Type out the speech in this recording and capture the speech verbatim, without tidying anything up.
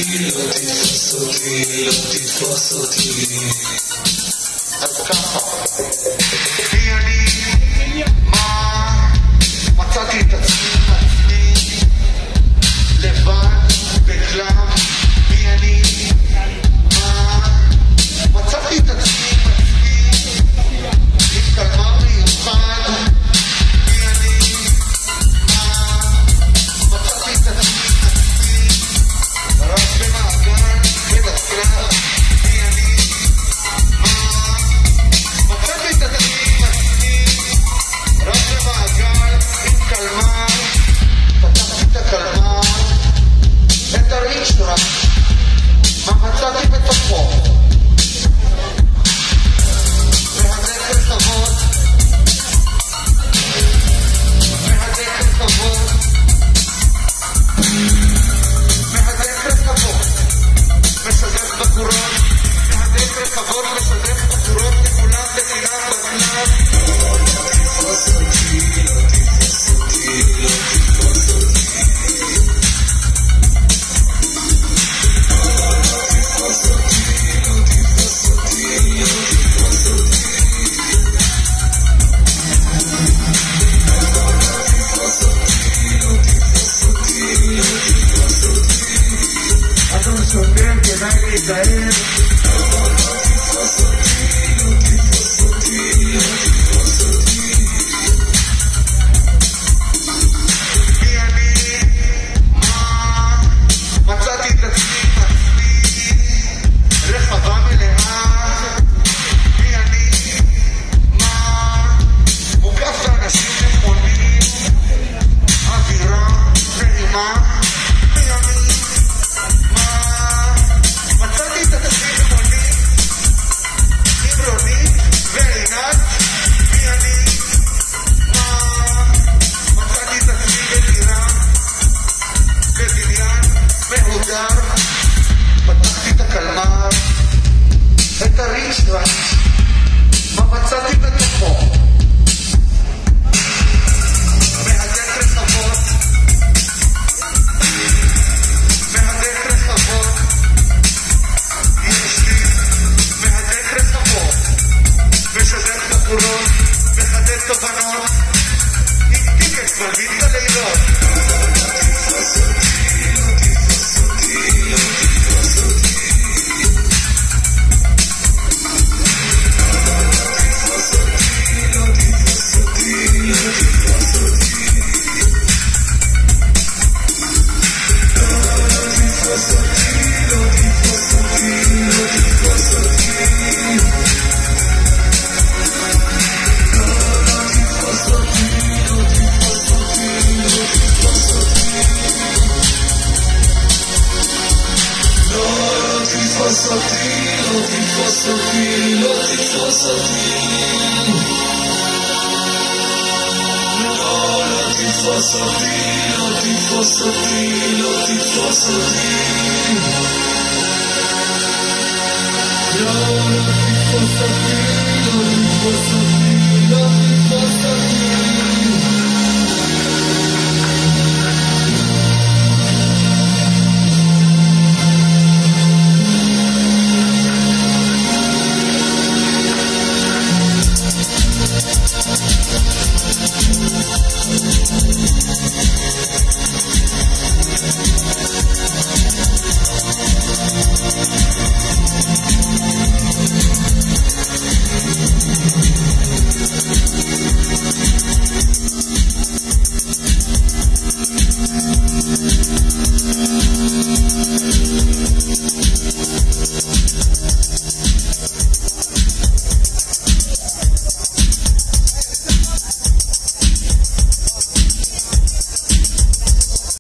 לא תתפוס אותי, לא תתפוס אותי. אז ככה, מי אני? מה? מצאתי את עצמי עצמי לבד בכלל. מי אני? מה? מצאתי את עצמי עצמי עם קלמר מיוחד. מי אני? מה? מצאתי את עצמי עצמי רק במעגל בדקלה. מי אני? מה? מצאתי את עצמי עצמי רק במעגל עם קלמר. פתחתי את הקלמר, את הריצ'טרה, מה מצאתי בתוכו? מהדק רחבות, מהדק רחבות, מהדק רחבות, משדך בקורות, מהדק רחבות, משדך בקורות, לכולם לכולם בכלל. תתפוס אותי, לא תתפוס אותי, לא תתפוס אותי. אדון שוטר, כדאי להיזהר. מי אני? מה? מצאתי את עצמי עצמי רחבה מלאה. מי אני? מה? מוקף לאנשים נכונים, אווירה נעימה. מי אני? מה? מצאתי את עצמי נכונים עם רונית ועינת. מי אני? מה? מצאתי את עצמי בדירה, בבניין מהודר. פתחתי את הקלמר, את הריצ'טרה, מה מצאתי בתוכו? מהדק רחבות, מהדק רחבות, יש לי מהדק רחבות, משדך בחורות, מחדד תובנות, עם טיקט מרביץ הלילות. תתפוס אותי, לא תתפוס אותי, לא תתפוס אותי. תתפוס אותי, לא תתפוס אותי, לא תתפוס אותי. לא תתפוס אותי, לא תתפוס אותי, לא תתפוס אותי. לא תתפוס אותי, לא תתפוס אותי, לא תתפוס אותי. לא תתפוס אותי, לא תתפוס אותי, לא תתפוס אותי. לא, לא תתפוס אותי, לא תתפוס אותי, לא תתפוס אותי. לא, לא תתפוס אותי, לא תתפוס אותי.